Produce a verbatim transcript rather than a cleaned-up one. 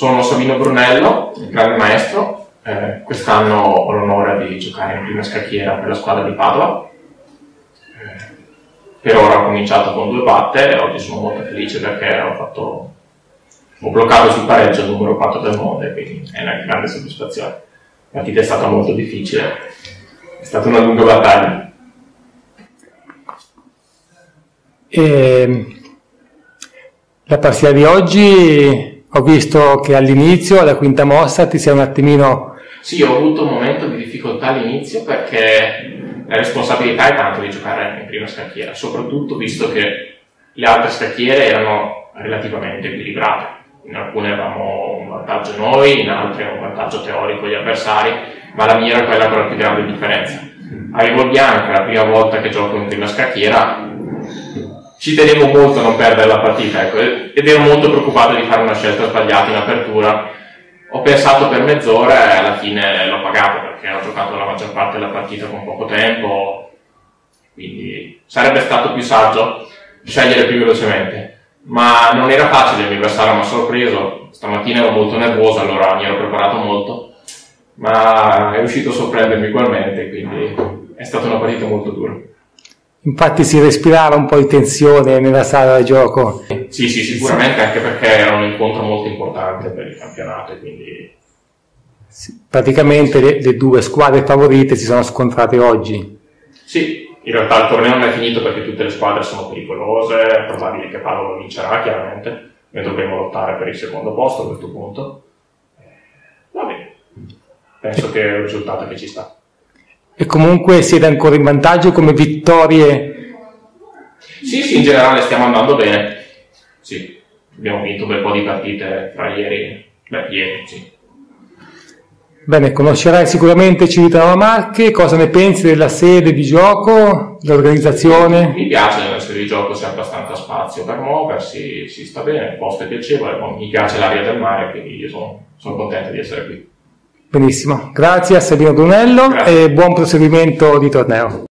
Sono Sabino Brunello, il grande maestro. Eh, quest'anno ho l'onore di giocare in prima scacchiera per la squadra di Padova. Eh, per ora ho cominciato con due batte e oggi sono molto felice perché ho fatto ho bloccato sul pareggio il numero quattro del mondo, e quindi è una grande soddisfazione. La partita è stata molto difficile, è stata una lunga battaglia. E la partita di oggi ho visto che all'inizio, alla quinta mossa, ti sei un attimino... Sì, ho avuto un momento di difficoltà all'inizio perché la responsabilità è tanto di giocare in prima scacchiera, soprattutto visto che le altre scacchiere erano relativamente equilibrate. In alcune avevamo un vantaggio noi, in altre un vantaggio teorico gli avversari, ma la mia era quella con la più grande differenza. Avevo il bianco, è la prima volta che gioco in prima scacchiera, ci tenevo molto a non perdere la partita, ecco, ed ero molto preoccupato di fare una scelta sbagliata in apertura. Ho pensato per mezz'ora e alla fine l'ho pagato perché ho giocato la maggior parte della partita con poco tempo, quindi sarebbe stato più saggio scegliere più velocemente. Ma non era facile, il mio avversario mi ha sorpreso, stamattina ero molto nervoso, allora mi ero preparato molto, ma è riuscito a sorprendermi ugualmente, quindi è stata una partita molto dura. Infatti si respirava un po' di tensione nella sala da gioco. Sì, sì, sicuramente, anche perché era un incontro molto importante per il campionato, quindi... Sì, praticamente le, le due squadre favorite si sono scontrate oggi. Sì. In realtà il torneo non è finito perché tutte le squadre sono pericolose, è probabile che Padova vincerà chiaramente, noi dovremo lottare per il secondo posto a questo punto. Va bene, penso che è un risultato che ci sta. E comunque siete ancora in vantaggio come vittorie? Sì, sì, in generale stiamo andando bene. Sì, abbiamo vinto un bel po' di partite fra ieri, beh, ieri, sì. Bene, conoscerai sicuramente Civitanova Marche, cosa ne pensi della sede di gioco, dell'organizzazione? Mi piace nella sede di gioco, c'è abbastanza spazio per muoversi, si sta bene, il posto è piacevole, mi piace l'aria del mare, quindi io sono, sono contento di essere qui. Benissimo, grazie a Sabino Brunello. Grazie. E buon proseguimento di torneo.